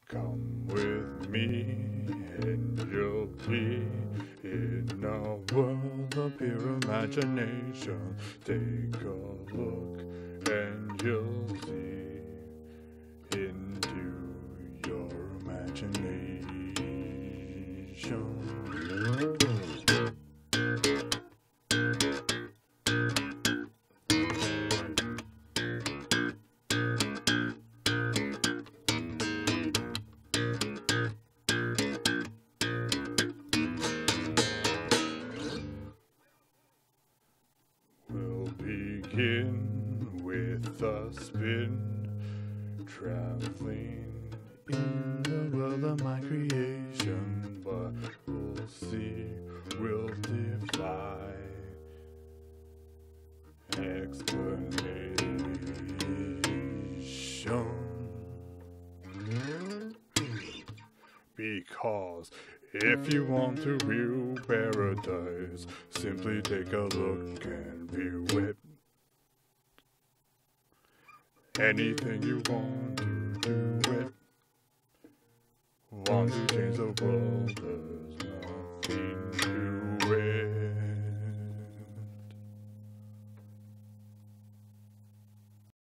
Come with me and you'll be in a world of pure imagination. Take a look and you'll see into your imagination. We'll begin with a spin, traveling in the world of my creation, but we'll see, we'll defy explanation. Because if you want to view paradise, simply take a look and view it. Anything you want to do it. Want to change the world, there's